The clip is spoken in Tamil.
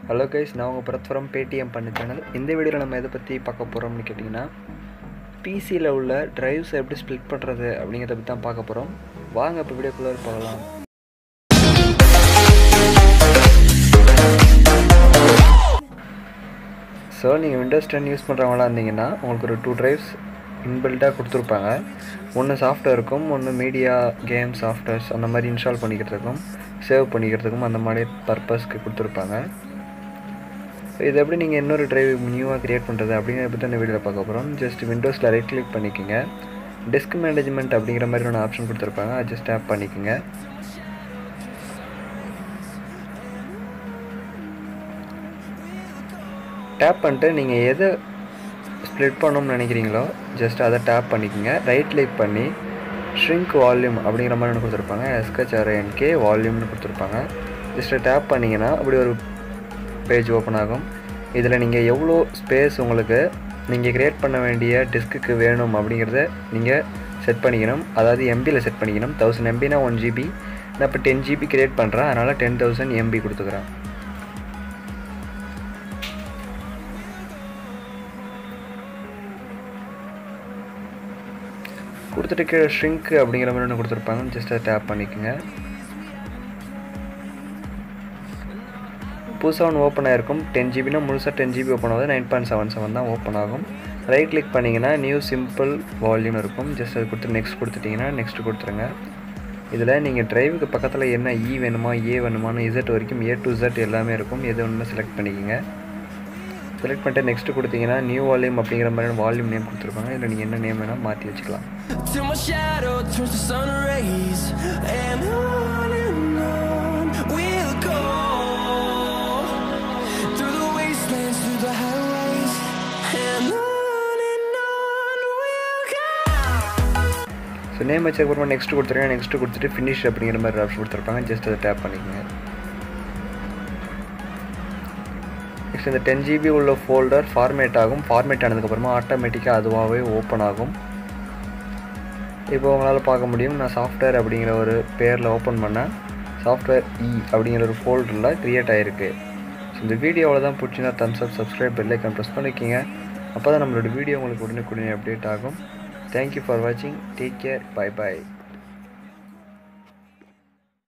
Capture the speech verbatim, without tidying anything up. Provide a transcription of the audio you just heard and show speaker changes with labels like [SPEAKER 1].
[SPEAKER 1] ஹலோ கைஸ், நான் உங்கள் பிரத் ஃப்ரம் பேடிஎம் பண்ண சேனல். இந்த வீடியோவில் நம்ம எதை பற்றி பார்க்க போகிறோம்னு கேட்டிங்கன்னா, பிசியில் உள்ள ட்ரைவ்ஸ் எப்படி ஸ்ப்ளிட் பண்ணுறது அப்படிங்கிறத பற்றி தான் பார்க்க போகிறோம். வாங்க இப்போ வீடியோக்குள்ளே போகலாம். ஸோ நீங்கள் விண்டோஸ் டென் யூஸ் பண்ணுறவங்களா இருந்தீங்கன்னா உங்களுக்கு ஒரு டூ ட்ரைவ்ஸ் இன்பில்ட்டாக கொடுத்துருப்பாங்க. ஒன்று சாஃப்ட்வேருக்கும், ஒன்று மீடியா, கேம், சாஃப்ட்வேர்ஸ் அந்த மாதிரி இன்ஸ்டால் பண்ணிக்கிறதுக்கும் சேவ் பண்ணிக்கிறதுக்கும் அந்த மாதிரி பர்பஸ்க்கு கொடுத்துருப்பாங்க. இது எப்படி நீங்கள் இன்னொரு ட்ரைவ் நியூவாக க்ரியேட் பண்ணுறது அப்படிங்கிறத பற்றி இந்த வீடியோவில் பார்க்க போகிறோம். ஜஸ்ட் விண்டோஸில் ரைட் கிளிக் பண்ணிக்கோங்க. டெஸ்க் மேனேஜ்மெண்ட் அப்படிங்கிற மாதிரி ஒன்று ஆப்ஷன் கொடுத்துருப்பாங்க, அது ஜஸ்ட் டேப் பண்ணிக்கோங்க. டேப் பண்ணிட்டு நீங்கள் எதை ஸ்ப்ளிட் பண்ணணும்னு நினைக்கிறீங்களோ ஜஸ்ட் அதை டேப் பண்ணிக்கோங்க. ரைட் கிளிக் பண்ணி ஷ்ரிங்க் வால்யூம் அப்படிங்கிற மாதிரி ஒன்று கொடுத்துருப்பாங்க, எஸ்கேச்ஆர்என்கே வால்யூம்னு கொடுத்துருப்பாங்க. ஜஸ்ட்டு டேப் பண்ணிங்கன்னா அப்படி ஒரு பேஜ் ஓப்பன் ஆகும். இதில் நீங்கள் எவ்வளோ ஸ்பேஸ் உங்களுக்கு நீங்கள் க்ரியேட் பண்ண வேண்டிய டிஸ்க்கு வேணும் அப்படிங்கிறத நீங்கள் செட் பண்ணிக்கணும். அதாவது எம்பியில் செட் பண்ணிக்கணும். தௌசண்ட் எம்பினா ஒன் ஜிபி, நான் இப்போ டென் ஜிபி க்ரியேட் பண்ணுறேன், அதனால் டென் தௌசண்ட் எம்பி கொடுத்துக்கிறேன். கொடுத்துட்டு கீழே ஷ்ரிங்க் அப்படிங்கிற மாதிரி ஒன்று கொடுத்துருப்பாங்க, ஜஸ்ட் அதை டேப் பண்ணிக்கோங்க. புதுசாக ஒன்று ஓப்பன் ஆகிருக்கும். டென் ஜிபினா முழுசாக டென் ஜிபி ஓப்பன் ஆகுது, நைன் பாயிண்ட் செவன் செவன் தான் ஓப்பன் ஆகும். ரைட் கிளிக் பண்ணிங்கன்னா நியூ சிம்பிள் வால்யூம் இருக்கும். ஜஸ்ட் அது கொடுத்து நெக்ஸ்ட் கொடுத்துட்டிங்கன்னா நெக்ஸ்ட் கொடுத்துருங்க. இதில் நீங்கள் ட்ரைவுக்கு பக்கத்தில் என்ன இ வேணுமா, ஏ வேணுமான்னு இசட் வரைக்கும் ஏ டு இசட் எல்லாமே இருக்கும். எது ஒன்று செலக்ட் பண்ணிக்கோங்க. செலக்ட் பண்ணிட்டு நெக்ஸ்ட் கொடுத்தீங்கன்னா நியூ வால்யூம் அப்படிங்கிற மாதிரி வால்யூம் நேம் கொடுத்துருப்பாங்க. இதில் நீங்கள் என்ன நேம் வேணால் மாற்றி வச்சுக்கலாம். ஸோ நேம் வச்சதுக்கப்புறமா நெக்ஸ்ட் கொடுத்துருங்க. நெக்ஸ்ட் கொடுத்துட்டு ஃபினிஷ் அப்படிங்கிற மாதிரி ஆப்ஷன் கொடுத்துருப்பாங்க, ஜஸ்ட் அதை டேப் பண்ணிக்கோங்க. நெக்ஸ்ட் இந்த டென் ஜிபி உள்ள ஃபோல்டர் ஃபார்மேட் ஆகும். ஃபார்மேட் ஆனதுக்கப்புறமா ஆட்டோமேட்டிக்காக அதுவாகவே ஓப்பன் ஆகும். இப்போ உங்களால் பார்க்க முடியும், நான் சாஃப்ட்வேர் அப்படிங்கிற ஒரு பேரில் ஓப்பன் பண்ணேன். சாஃப்ட்வேர் இ அப்படிங்கிற ஒரு ஃபோல்டரில் க்ரியேட் ஆகிருக்கு. ஸோ இந்த வீடியோவில் தான் பிடிச்சினா thumbs up, subscribe, bell icon press பண்ணிக்கிங்க. அப்போ தான் நம்மளோட வீடியோ உங்களுக்கு உடனே உடனே அப்டேட் ஆகும். Thank you for watching. Take care. Bye bye.